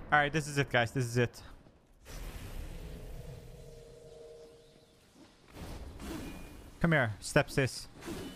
All right, this is it, guys. This is it. Come here, step sis.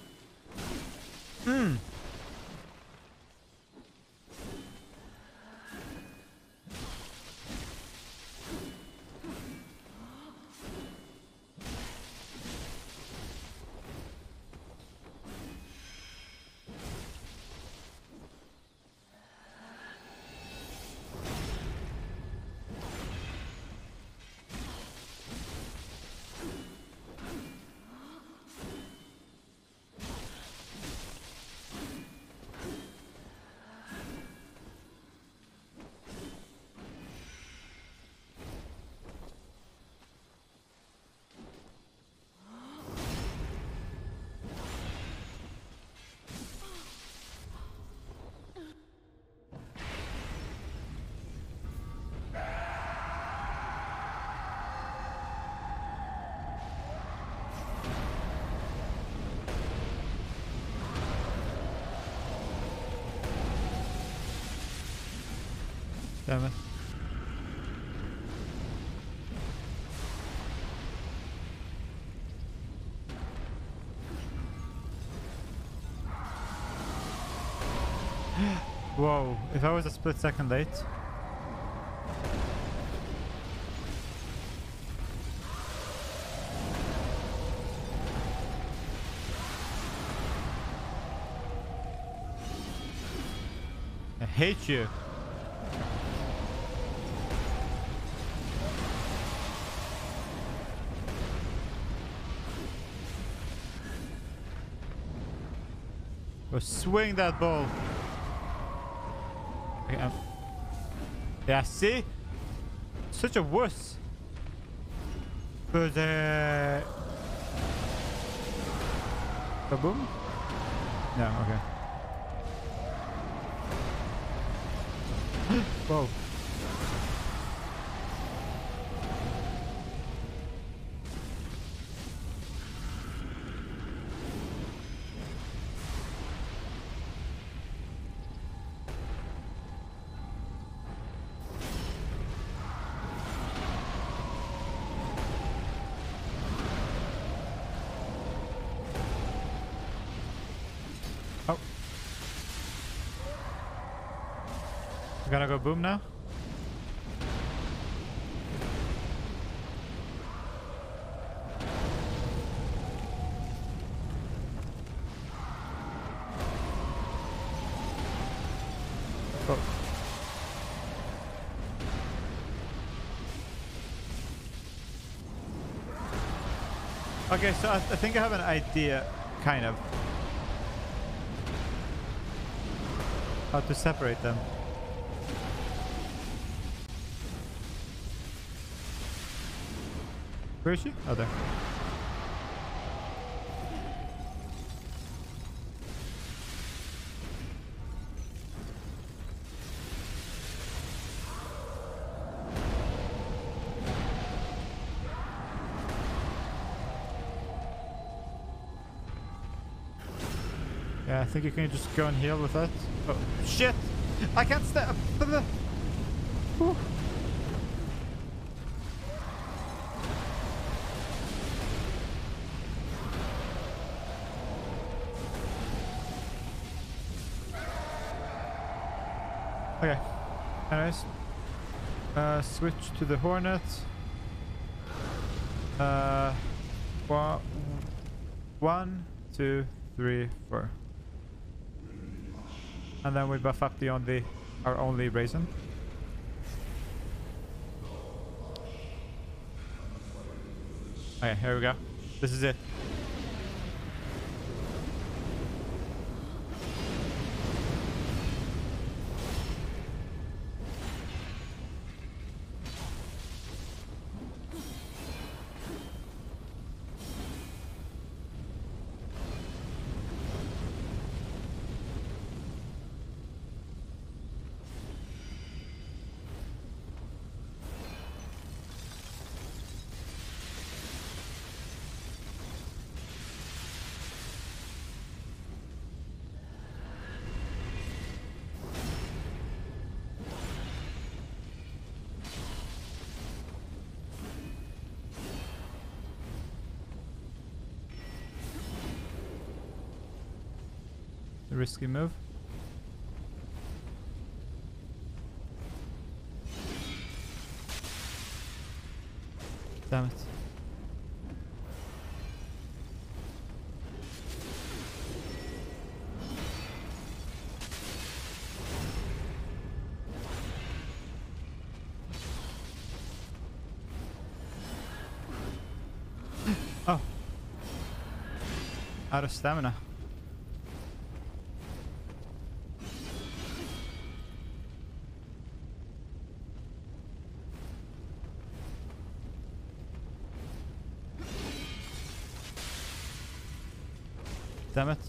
Damn it. Whoa, if I was a split second late. I hate you. Go swing that ball. Okay, yeah, see? Such a wuss. But, kaboom? No, okay. Whoa. Oh. We gotta go boom now? Oh. Okay, so I think I have an idea, kind of, how to separate them. Where is she? Oh, there. Yeah, I think you can just go and heal with that. Oh, shit! I can't stay. Whew. Okay. Anyways. Switch to the Hornet. One, two, three, four. And then we buff up our only Raisin. Okay, here we go. This is it. A risky move. Damn it. Oh. Out of stamina. Damn it.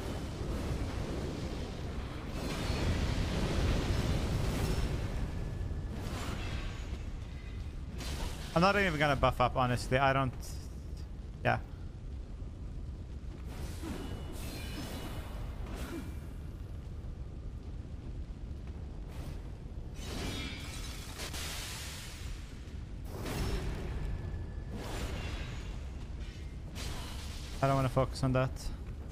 I'm not even gonna buff up, honestly. I don't... Yeah. I don't want to focus on that.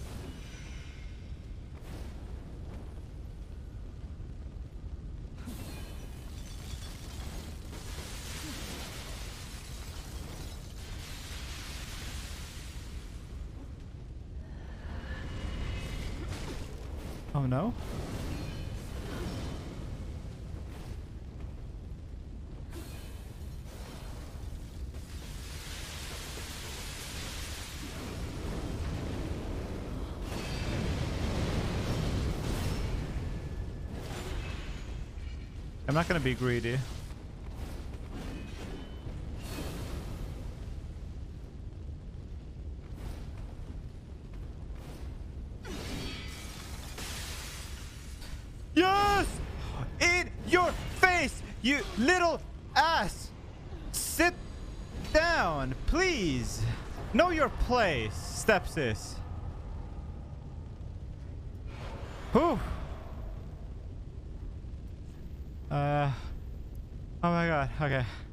Oh no. I'm not gonna be greedy. Yes! In your face, you little ass! Sit down, please. Know your place, stepsis. Whew. Oh my god, okay.